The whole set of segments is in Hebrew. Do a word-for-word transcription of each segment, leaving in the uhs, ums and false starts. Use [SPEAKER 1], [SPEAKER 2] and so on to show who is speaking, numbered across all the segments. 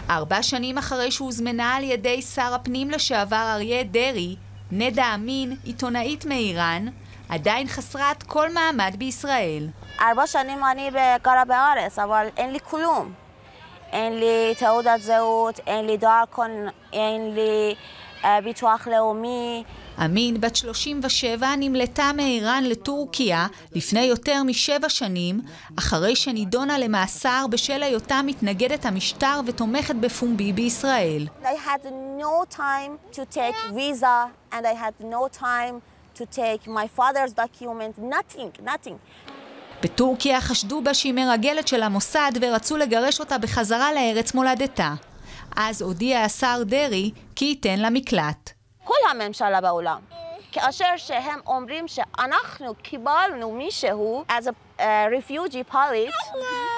[SPEAKER 1] ארבע שנים אחרי שהוזמנה על ידי שר הפנים לשעבר אריה דרעי, נדה אמין, עיתונאית מאיראן, עדיין חסרת כל מעמד בישראל.
[SPEAKER 2] ארבע שנים אני גרה בארץ, אבל אין לי כלום. אין לי תעודת זהות, אין לי דרכון, אין לי אה, ביטוח לאומי.
[SPEAKER 1] אמין, בת שלושים ושבע, נמלטה מאיראן לטורקיה לפני יותר משבע שנים, אחרי שנידונה למאסר בשל היותה מתנגדת המשטר ותומכת בפומבי בישראל.
[SPEAKER 2] I had no time to take visa and I had no time to take my father's document, nothing, nothing.
[SPEAKER 1] בטורקיה חשדו בה שהיא מרגלת של המוסד ורצו לגרש אותה בחזרה לארץ מולדתה. אז הודיע השר דרעי כי ייתן לה מקלט.
[SPEAKER 2] כל הממשלה בעולם, כאשר שהם אומרים שאנחנו קיבלנו מישהו as a uh, refugee pilot,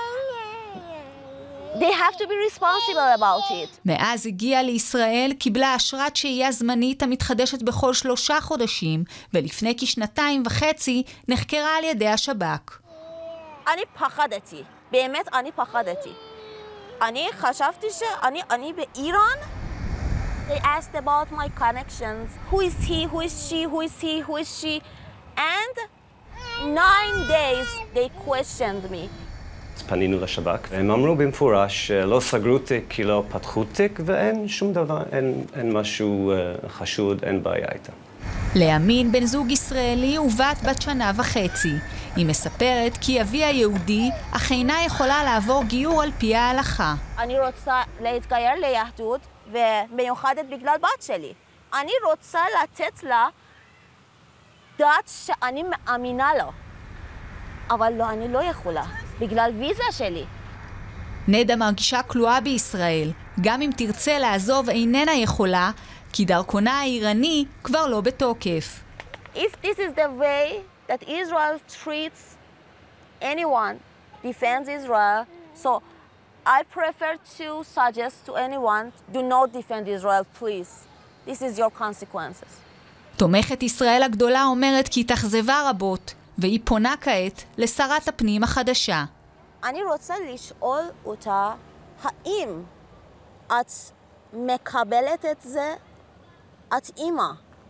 [SPEAKER 2] they have to be responsible about it.
[SPEAKER 1] מאז הגיעה לישראל, קיבלה אשרת שהייה זמנית המתחדשת בכל שלושה חודשים, ולפני כשנתיים וחצי נחקרה על ידי השב"כ.
[SPEAKER 2] אני פחדתי, באמת אני פחדתי. אני חשבתי שאני אני באיראן. They asked about my connections. Who is he? Who is she? Who is he? Who is she? And nine days they questioned me.
[SPEAKER 3] פנינו לשב"כ, והם אמרו במפורש לא סגרו תיק כי לא פתחו תיק, ואין שום דבר, אין, אין משהו uh, חשוד, אין בעיה איתה.
[SPEAKER 1] לאמין בן זוג ישראלי ובת בת שנה וחצי. היא מספרת כי אביה יהודי, אך אינה יכולה לעבור גיור על פי ההלכה.
[SPEAKER 2] אני רוצה להתגייר ליהדות, ומיוחדת בגלל בת שלי. אני רוצה לתת לה דת שאני מאמינה לו. אבל לא, אני לא יכולה, בגלל ויזה שלי.
[SPEAKER 1] נדה מרגישה כלואה בישראל. גם אם תרצה לעזוב איננה יכולה, כי דרכונה האיראני כבר לא בתוקף.
[SPEAKER 2] If this is the way that Israel treats anyone, defends Israel, so I prefer to suggest to anyone, do not defend Israel, please. This is your consequences.
[SPEAKER 1] תומכת ישראל הגדולה אומרת כי תחזבה רבות, והיא פונה כעת לשרת הפנים החדשה.
[SPEAKER 2] אני רוצה לשאול אותה, האם את מקבלת את זה? את אימא,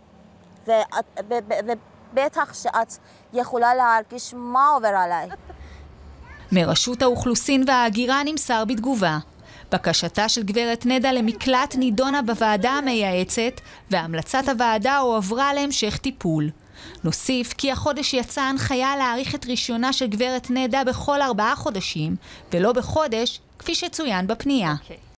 [SPEAKER 2] ובטח שאת יכולה להרגיש מה עובר עליי.
[SPEAKER 1] מרשות האוכלוסין וההגירה נמסר בתגובה. בקשתה של גברת נדה למקלט נידונה בוועדה המייעצת, והמלצת הוועדה הועברה להמשך טיפול. נוסיף כי החודש יצאה הנחיה להאריך את רישיונה של גברת נדה בכל ארבעה חודשים, ולא בחודש, כפי שצוין בפנייה. Okay.